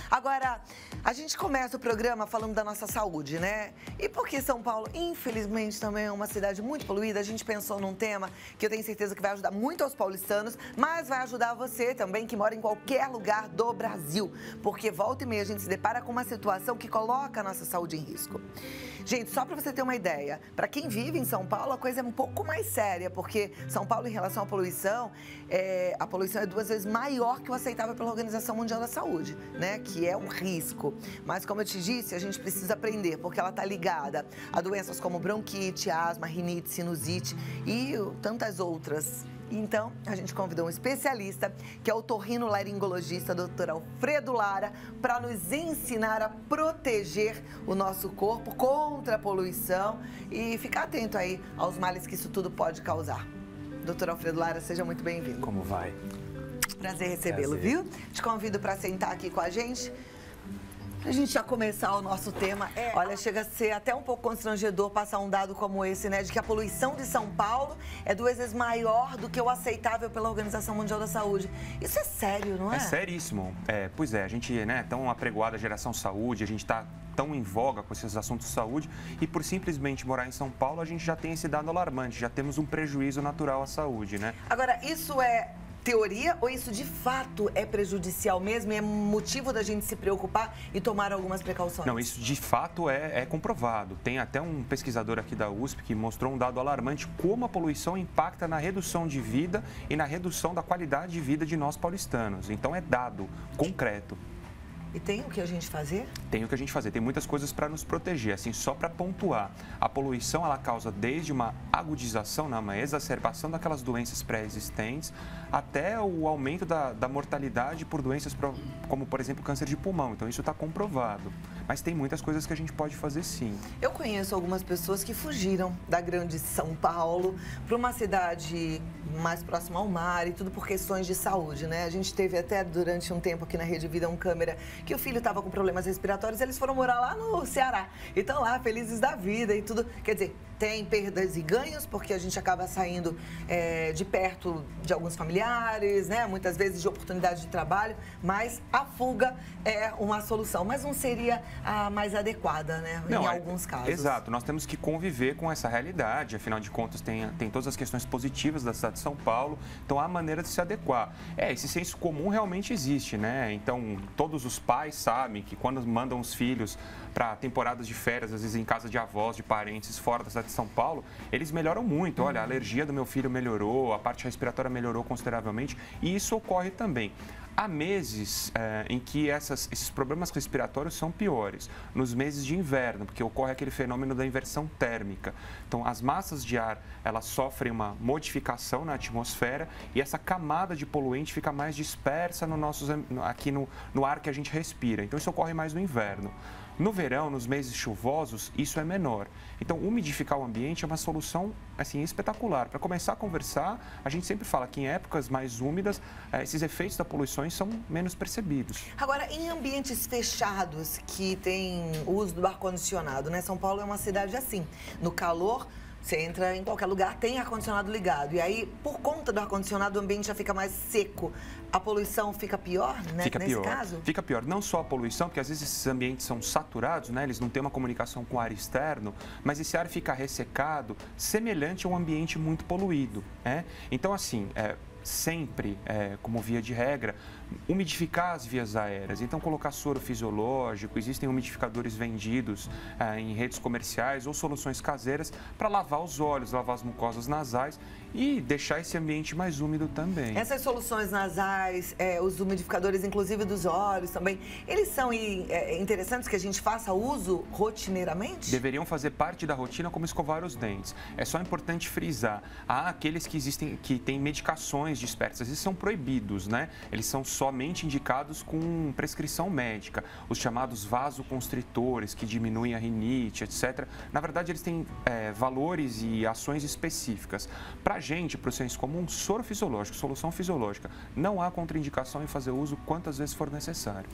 Agora, a gente começa o programa falando da nossa saúde, né? E porque São Paulo, infelizmente, também é uma cidade muito poluída, a gente pensou num tema que eu tenho certeza que vai ajudar muito aos paulistanos, mas vai ajudar você também que mora em qualquer lugar do Brasil. Porque volta e meia a gente se depara com uma situação que coloca a nossa saúde em risco. Gente, só para você ter uma ideia, para quem vive em São Paulo, a coisa é um pouco mais séria, porque São Paulo, em relação à poluição, a poluição é 2 vezes maior que o aceitável pela Organização Mundial da Saúde, né? Que é um risco. Mas, como eu te disse, a gente precisa aprender, porque ela está ligada a doenças como bronquite, asma, rinite, sinusite e tantas outras. Então, a gente convidou um especialista, que é o otorrinolaringologista, Dr. Alfredo Lara, para nos ensinar a proteger o nosso corpo contra a poluição e ficar atento aí aos males que isso tudo pode causar. Dr. Alfredo Lara, seja muito bem-vindo. Como vai? Prazer recebê-lo, viu? Te convido para sentar aqui com a gente. Pra gente já começar o nosso tema, olha, chega a ser até um pouco constrangedor passar um dado como esse, né? De que a poluição de São Paulo é 2 vezes maior do que o aceitável pela Organização Mundial da Saúde. Isso é sério, não é? É seríssimo. Pois é, a gente, né, tão apregoada à geração saúde, a gente tá tão em voga com esses assuntos de saúde e por simplesmente morar em São Paulo, a gente já tem esse dado alarmante, já temos um prejuízo natural à saúde, né? Agora, isso é teoria ou isso de fato é prejudicial mesmo e é motivo da gente se preocupar e tomar algumas precauções? Não, isso de fato é comprovado. Tem até um pesquisador aqui da USP que mostrou um dado alarmante como a poluição impacta na redução de vida e na redução da qualidade de vida de nós paulistanos. Então é dado concreto. E tem o que a gente fazer? Tem o que a gente fazer, tem muitas coisas para nos proteger, assim, só para pontuar. A poluição, ela causa desde uma agudização, né, uma exacerbação daquelas doenças pré-existentes, até o aumento da mortalidade por doenças como, por exemplo, câncer de pulmão. Então, isso está comprovado. Mas tem muitas coisas que a gente pode fazer, sim. Eu conheço algumas pessoas que fugiram da grande São Paulo para uma cidade mais próxima ao mar e tudo por questões de saúde, né? A gente teve até durante um tempo aqui na Rede Vida um câmera que o filho estava com problemas respiratórios, eles foram morar lá no Ceará e estão lá felizes da vida e tudo. Quer dizer, tem perdas e ganhos, porque a gente acaba saindo de perto de alguns familiares, né? Muitas vezes de oportunidade de trabalho, mas a fuga é uma solução, mas não seria a mais adequada, né? Em alguns casos. Exato, nós temos que conviver com essa realidade, afinal de contas tem todas as questões positivas da cidade de São Paulo, então há maneira de se adequar. Esse senso comum realmente existe, né? Então todos os pais sabem que quando mandam os filhos para temporadas de férias, às vezes em casa de avós, de parentes, fora da cidade de São Paulo, eles melhoram muito. Olha, a alergia do meu filho melhorou, a parte respiratória melhorou consideravelmente e isso ocorre também. Há meses em que esses problemas respiratórios são piores, nos meses de inverno, porque ocorre aquele fenômeno da inversão térmica. Então, as massas de ar, elas sofrem uma modificação na atmosfera e essa camada de poluente fica mais dispersa aqui no ar que a gente respira. Então, isso ocorre mais no inverno. No verão, nos meses chuvosos, isso é menor. Então, umidificar o ambiente é uma solução, assim, espetacular. Para começar a conversar, a gente sempre fala que em épocas mais úmidas, esses efeitos da poluição são menos percebidos. Agora, em ambientes fechados que tem o uso do ar-condicionado, né? São Paulo é uma cidade assim, no calor, você entra em qualquer lugar, tem ar-condicionado ligado. E aí, por conta do ar-condicionado, o ambiente já fica mais seco. A poluição fica pior, né? Fica nesse pior. caso? Fica pior. Não só a poluição, porque às vezes esses ambientes são saturados, né? Eles não têm uma comunicação com o ar externo, mas esse ar fica ressecado, semelhante a um ambiente muito poluído, né? Então, assim, sempre, como via de regra, umidificar as vias aéreas. Então, colocar soro fisiológico, existem umidificadores vendidos em redes comerciais ou soluções caseiras para lavar os olhos, lavar as mucosas nasais e deixar esse ambiente mais úmido também. Essas soluções nasais, os umidificadores, inclusive dos olhos também, eles são interessantes que a gente faça uso rotineiramente? Deveriam fazer parte da rotina como escovar os dentes. É só importante frisar. Há aqueles que têm medicações dispersas, esses são proibidos, né? Eles são somente indicados com prescrição médica. Os chamados vasoconstritores, que diminuem a rinite, etc. Na verdade, eles têm valores e ações específicas. Para a gente, para o senso comum, soro fisiológico, solução fisiológica. Não há contraindicação em fazer uso quantas vezes for necessário.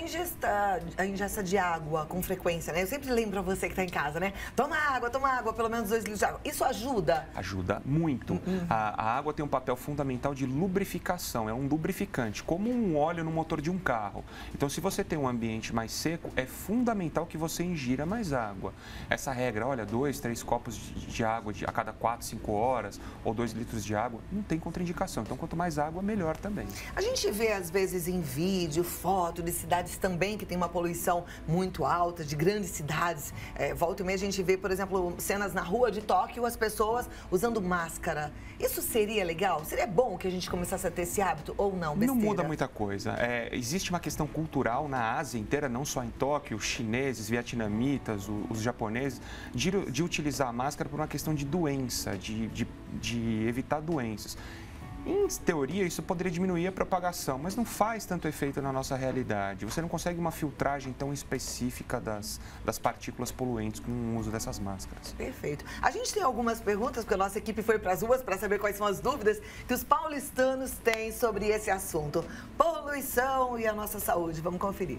A ingesta de água com frequência, né? Eu sempre lembro para você que está em casa, né? Toma água, pelo menos 2 litros de água. Isso ajuda? Ajuda muito. A água tem um papel fundamental de lubrificação, é um lubrificante, como como um óleo no motor de um carro. Então, se você tem um ambiente mais seco, é fundamental que você ingira mais água. Essa regra, olha, 2, 3 copos de água a cada 4, 5 horas, ou 2 litros de água, não tem contraindicação. Então, quanto mais água, melhor também. A gente vê, às vezes, em vídeo, foto de cidades também que tem uma poluição muito alta, de grandes cidades. Volta e meia a gente vê, por exemplo, cenas na rua de Tóquio, as pessoas usando máscara. Isso seria legal? Seria bom que a gente começasse a ter esse hábito ou não? Besteira? Não muda muita coisa. Existe uma questão cultural na Ásia inteira, não só em Tóquio, os chineses, vietnamitas, os japoneses, de utilizar a máscara por uma questão de doença, de evitar doenças. Em teoria, isso poderia diminuir a propagação, mas não faz tanto efeito na nossa realidade. Você não consegue uma filtragem tão específica das partículas poluentes com o uso dessas máscaras. Perfeito. A gente tem algumas perguntas, porque a nossa equipe foi para as ruas para saber quais são as dúvidas que os paulistanos têm sobre esse assunto. Poluição e a nossa saúde. Vamos conferir.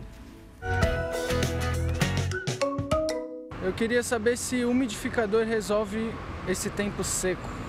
Eu queria saber se o umidificador resolve esse tempo seco.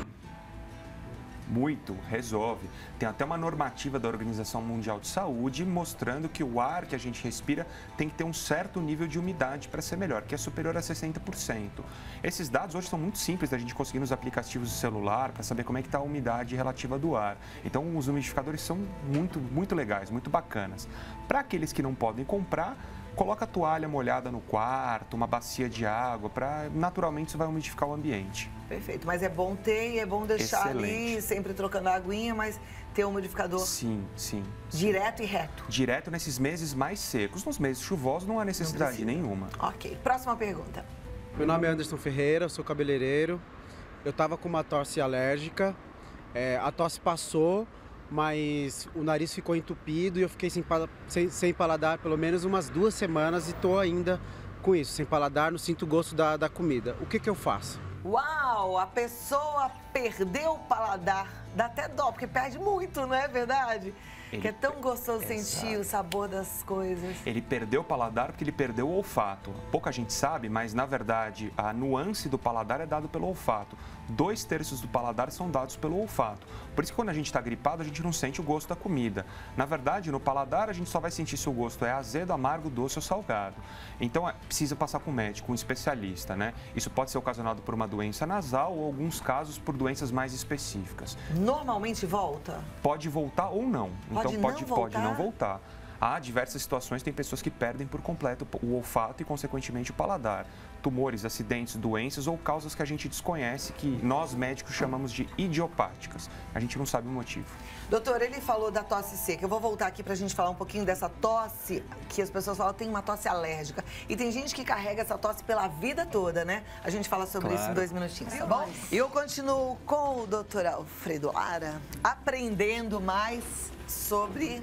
Muito, resolve. Tem até uma normativa da Organização Mundial de Saúde mostrando que o ar que a gente respira tem que ter um certo nível de umidade para ser melhor, que é superior a 60%. Esses dados hoje são muito simples da gente conseguir nos aplicativos de celular para saber como é que está a umidade relativa do ar. Então, os umidificadores são muito legais, muito bacanas. Para aqueles que não podem comprar, coloca a toalha molhada no quarto, uma bacia de água, naturalmente isso vai umidificar o ambiente. Perfeito, mas é bom ter e é bom deixar ali, sempre trocando a aguinha, mas ter um umidificador sim. direto e reto. Direto nesses meses mais secos. Nos meses chuvosos não há necessidade nenhuma. Ok, próxima pergunta. Meu nome é Anderson Ferreira, sou cabeleireiro. Eu estava com uma tosse alérgica, a tosse passou, mas o nariz ficou entupido e eu fiquei sem paladar pelo menos umas 2 semanas e estou ainda com isso, sem paladar, não sinto o gosto da comida. O que eu faço? Uau, a pessoa perdeu o paladar. Dá até dó, porque perde muito, não é verdade? Que é tão gostoso sentir o sabor das coisas. Ele perdeu o paladar porque ele perdeu o olfato. Pouca gente sabe, mas na verdade a nuance do paladar é dado pelo olfato. 2/3 do paladar são dados pelo olfato. Por isso que quando a gente está gripado, a gente não sente o gosto da comida. Na verdade, no paladar, a gente só vai sentir se o gosto é azedo, amargo, doce ou salgado. Então, precisa passar com um médico, um especialista, né? Isso pode ser ocasionado por uma doença nasal ou, alguns casos, por doenças mais específicas. Normalmente volta? Pode voltar ou não. Pode não voltar. Há diversas situações, tem pessoas que perdem por completo o olfato e, consequentemente, o paladar. Tumores, acidentes, doenças ou causas que a gente desconhece, que nós médicos chamamos de idiopáticas. A gente não sabe o motivo. Doutor, ele falou da tosse seca. Eu vou voltar aqui para a gente falar um pouquinho dessa tosse, que as pessoas falam tem uma tosse alérgica. E tem gente que carrega essa tosse pela vida toda, né? A gente fala sobre isso em 2 minutinhos, tá bom? E eu continuo com o doutor Alfredo Lara, aprendendo mais sobre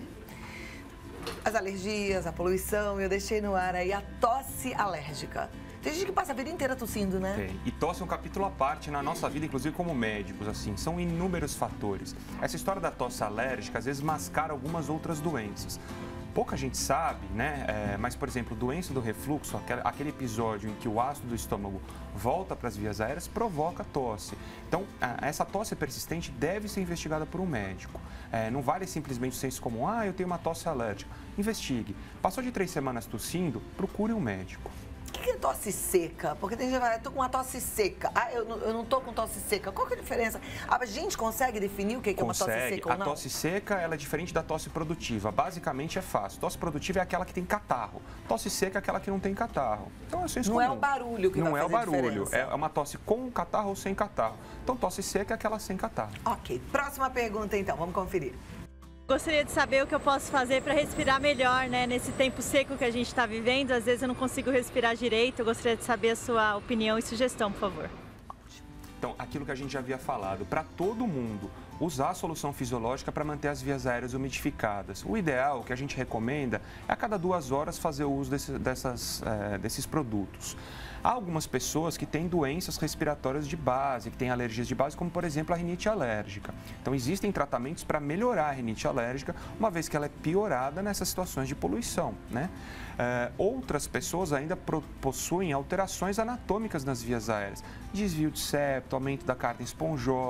as alergias, a poluição. Eu deixei no ar aí a tosse alérgica. Tem gente que passa a vida inteira tossindo, né? Tem. E tosse é um capítulo à parte na nossa vida, inclusive como médicos, assim. São inúmeros fatores. Essa história da tosse alérgica, às vezes, mascara algumas outras doenças. Pouca gente sabe, né? Mas, por exemplo, doença do refluxo, aquele episódio em que o ácido do estômago volta para as vias aéreas, provoca tosse. Então, essa tosse persistente deve ser investigada por um médico. Não vale simplesmente o senso comum, eu tenho uma tosse alérgica. Investigue. Passou de 3 semanas tossindo, procure um médico. O que é tosse seca? Porque tem gente que fala, eu tô com uma tosse seca. Eu não tô com tosse seca. Qual que é a diferença? A gente consegue definir o que é uma tosse seca ou não? A tosse seca, ela é diferente da tosse produtiva. Basicamente é fácil. Tosse produtiva é aquela que tem catarro. Tosse seca é aquela que não tem catarro. Então é senso comum. Não é o barulho que vai fazer diferença. Não é o barulho. É uma tosse com catarro ou sem catarro. Então tosse seca é aquela sem catarro. Ok. Próxima pergunta então. Vamos conferir. Gostaria de saber o que eu posso fazer para respirar melhor, né? Nesse tempo seco que a gente está vivendo, às vezes eu não consigo respirar direito. Eu gostaria de saber a sua opinião e sugestão, por favor. Então, aquilo que a gente já havia falado, para todo mundo, usar a solução fisiológica para manter as vias aéreas umidificadas. O ideal, o que a gente recomenda, é a cada 2 horas fazer o uso desses produtos. Há algumas pessoas que têm doenças respiratórias de base, que têm alergias de base, como, por exemplo, a rinite alérgica. Então, existem tratamentos para melhorar a rinite alérgica, uma vez que ela é piorada nessas situações de poluição, né? Outras pessoas ainda possuem alterações anatômicas nas vias aéreas, desvio de septo, aumento da carne esponjosa.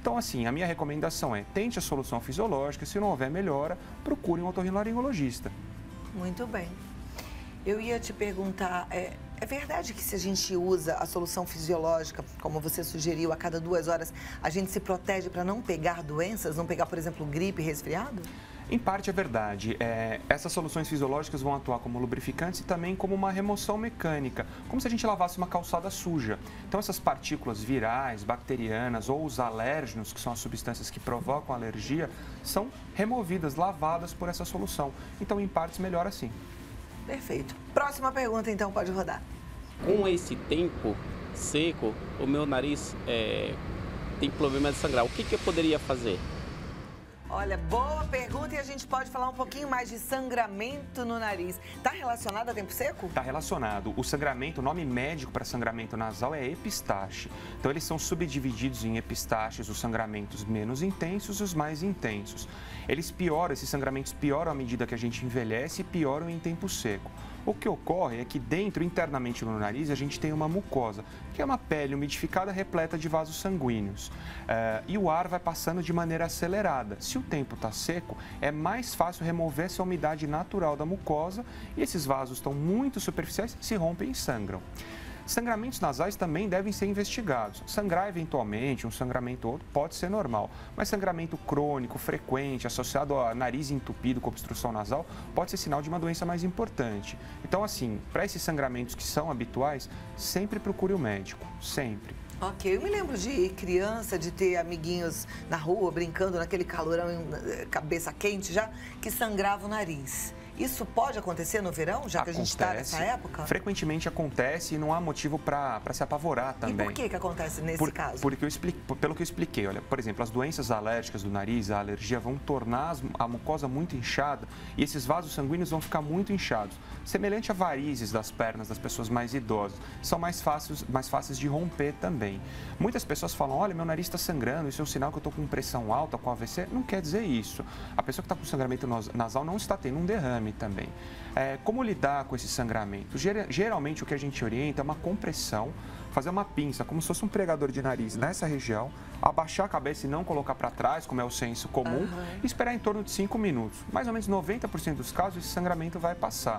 Então, assim, a minha recomendação é tente a solução fisiológica, se não houver melhora, procure um otorrinolaringologista. Muito bem. Eu ia te perguntar, é verdade que se a gente usa a solução fisiológica, como você sugeriu, a cada 2 horas, a gente se protege para não pegar doenças, não pegar, por exemplo, gripe, resfriado? Em parte é verdade. Essas soluções fisiológicas vão atuar como lubrificantes e também como uma remoção mecânica, como se a gente lavasse uma calçada suja. Então, essas partículas virais, bacterianas ou os alérgenos, que são as substâncias que provocam alergia, são removidas, lavadas por essa solução. Então, em partes, melhora sim. Perfeito. Próxima pergunta, então, pode rodar. Com esse tempo seco, o meu nariz tem problema de sangrar. O que eu poderia fazer? Olha, boa pergunta, e a gente pode falar um pouquinho mais de sangramento no nariz. Está relacionado a tempo seco? Está relacionado. O sangramento, o nome médico para sangramento nasal é epistaxe. Então, eles são subdivididos em epistaxes, os sangramentos menos intensos e os mais intensos. Esses sangramentos pioram à medida que a gente envelhece e pioram em tempo seco. O que ocorre é que dentro, internamente no nariz, a gente tem uma mucosa, que é uma pele umidificada repleta de vasos sanguíneos. E o ar vai passando de maneira acelerada. Se o tempo está seco, é mais fácil remover essa umidade natural da mucosa e esses vasos estão muito superficiais, se rompem e sangram. Sangramentos nasais também devem ser investigados. Sangrar eventualmente, um sangramento ou outro, pode ser normal, mas sangramento crônico, frequente, associado a nariz entupido com obstrução nasal, pode ser sinal de uma doença mais importante. Então, assim, para esses sangramentos que são habituais, sempre procure o médico, sempre. Ok, eu me lembro de criança, de ter amiguinhos na rua, brincando naquele calorão, cabeça quente já, que sangrava o nariz. Isso pode acontecer no verão, já que a gente está nessa época? Frequentemente acontece e não há motivo para se apavorar também. E por que acontece nesse caso? Pelo que eu expliquei, olha, por exemplo, as doenças alérgicas do nariz, a alergia, vão tornar a mucosa muito inchada e esses vasos sanguíneos vão ficar muito inchados. Semelhante a varizes das pernas das pessoas mais idosas, são mais fáceis de romper também. Muitas pessoas falam, olha, meu nariz está sangrando, isso é um sinal que eu estou com pressão alta, com AVC. Não quer dizer isso. A pessoa que está com sangramento nasal não está tendo um derrame também. Como lidar com esse sangramento? Geralmente o que a gente orienta é uma compressão, fazer uma pinça, como se fosse um pregador de nariz nessa região, abaixar a cabeça e não colocar para trás, como é o senso comum, e esperar em torno de 5 minutos. Mais ou menos 90% dos casos esse sangramento vai passar.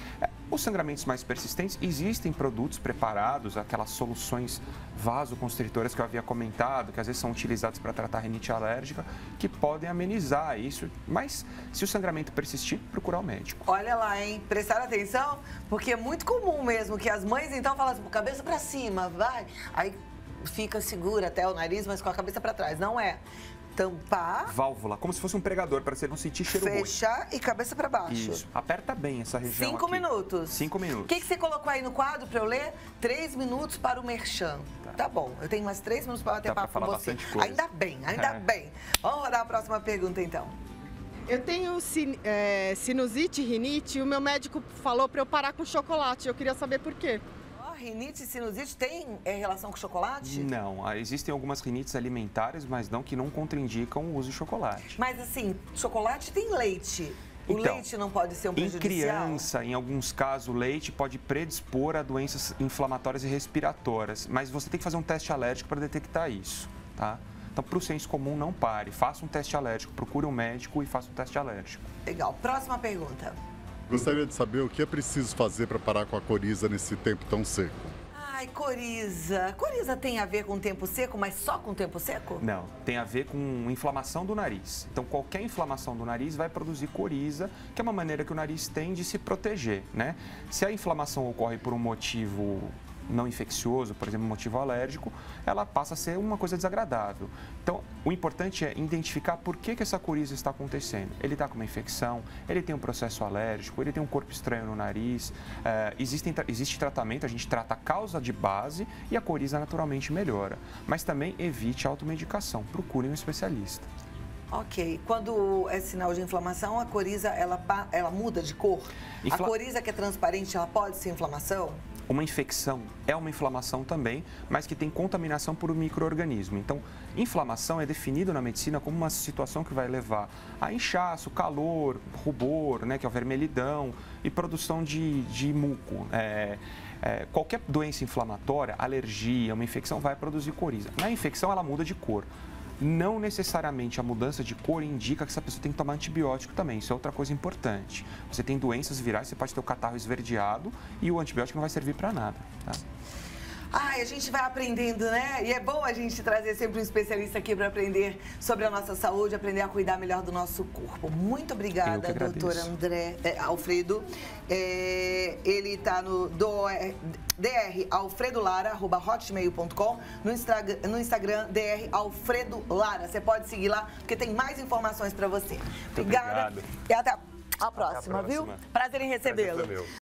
Os sangramentos mais persistentes, existem produtos preparados, aquelas soluções vasoconstritoras que eu havia comentado, que às vezes são utilizadas para tratar rinite alérgica, que podem amenizar isso. Mas se o sangramento persistir, procurar o médico. Olha lá, hein? Prestar atenção, porque é muito comum mesmo que as mães então falam assim, cabeça para cima, vai. Aí fica segura até o nariz, mas com a cabeça para trás. Não é. Tampar. Válvula, como se fosse um pregador para você não sentir cheiro ruim. Fechar e cabeça para baixo. Isso. Aperta bem essa região 5 minutos. 5 minutos. O que você colocou aí no quadro para eu ler? 3 minutos para o merchan. Tá bom, eu tenho mais 3 minutos para bater papo com você. Bastante coisa. Ainda bem. Vamos rodar a próxima pergunta então. Eu tenho sinusite, rinite, e o meu médico falou para eu parar com chocolate. Eu queria saber por quê. Rinite e sinusite tem relação com chocolate? Não, existem algumas rinites alimentares, mas não que não contraindicam o uso de chocolate. Mas assim, chocolate tem leite. O leite não pode ser um prejudicial? Em criança, em alguns casos, o leite pode predispor a doenças inflamatórias e respiratórias, mas você tem que fazer um teste alérgico para detectar isso, tá? Então, para o senso comum, não pare. Faça um teste alérgico, procure um médico e faça um teste alérgico. Legal. Próxima pergunta. Gostaria de saber o que é preciso fazer para parar com a coriza nesse tempo tão seco. Ai, coriza. Coriza tem a ver com tempo seco, mas só com tempo seco? Não, tem a ver com inflamação do nariz. Então, qualquer inflamação do nariz vai produzir coriza, que é uma maneira que o nariz tem de se proteger, né? Se a inflamação ocorre por um motivo não infeccioso, por exemplo, motivo alérgico, ela passa a ser uma coisa desagradável. Então, o importante é identificar por que essa coriza está acontecendo. Ele está com uma infecção, ele tem um processo alérgico, ele tem um corpo estranho no nariz, existe tratamento, a gente trata a causa de base e a coriza naturalmente melhora. Mas também evite a automedicação, procure um especialista. Ok. Quando é sinal de inflamação, a coriza, ela muda de cor? A coriza que é transparente, ela pode ser inflamação? Uma infecção é uma inflamação também, mas que tem contaminação por um micro-organismo. Então, inflamação é definido na medicina como uma situação que vai levar a inchaço, calor, rubor, né, que é a vermelhidão, e produção de muco. Qualquer doença inflamatória, alergia, uma infecção vai produzir coriza. Na infecção, ela muda de cor. Não necessariamente a mudança de cor indica que essa pessoa tem que tomar antibiótico também. Isso é outra coisa importante. Você tem doenças virais, você pode ter o catarro esverdeado e o antibiótico não vai servir para nada, tá? Ai, a gente vai aprendendo, né? E é bom a gente trazer sempre um especialista aqui para aprender sobre a nossa saúde, aprender a cuidar melhor do nosso corpo. Muito obrigada, doutor Alfredo. Ele está no dralfredolara@hotmail.com, no Instagram dralfredolara. Você pode seguir lá, porque tem mais informações para você. Obrigada. E até a próxima, viu? Prazer em recebê-lo.